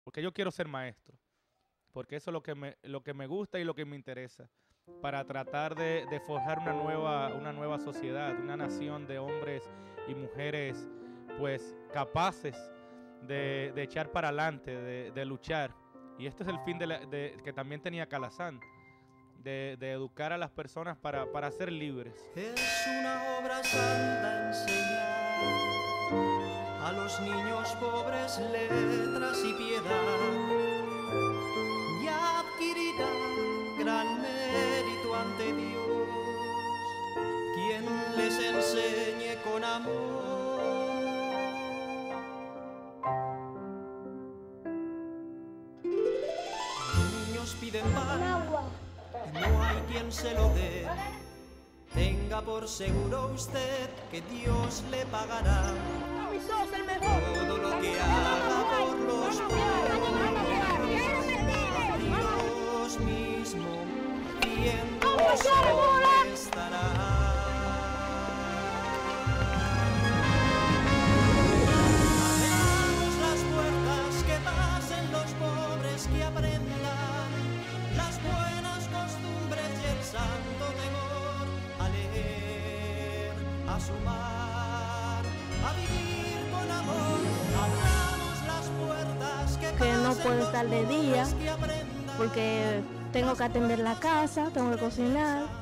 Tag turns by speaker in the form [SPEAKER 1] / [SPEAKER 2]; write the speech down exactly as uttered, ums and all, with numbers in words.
[SPEAKER 1] porque yo quiero ser maestro, porque eso es lo que me, lo que me gusta y lo que me interesa, para tratar de, de forjar una nueva, una nueva sociedad, una nación de hombres y mujeres pues capaces de, de echar para adelante, de, de luchar. Y este es el fin de la- de- que también tenía Calazán, de, de educar a las personas para, para ser libres.
[SPEAKER 2] Es una obra santa enseñar a los niños pobres letras y piedad, y adquirirá gran mérito ante Dios quien les enseñe con amor. Niños piden pan, no hay quien se lo dé. Tenga por seguro usted que Dios le pagará todo lo que haga por los pobres. Dios mismo viendo solo estará. Abramos las puertas, que pasen los pobres, que aprendan las buenas costumbres y el santo temor, a leer, a sumar, a vivir con amor. Abramos las puertas, que
[SPEAKER 3] Que no
[SPEAKER 2] pasen
[SPEAKER 3] puedo
[SPEAKER 2] los
[SPEAKER 3] estar de
[SPEAKER 2] pobres,
[SPEAKER 3] día
[SPEAKER 2] que aprendan
[SPEAKER 3] porque tengo que atender la casa, tengo que cocinar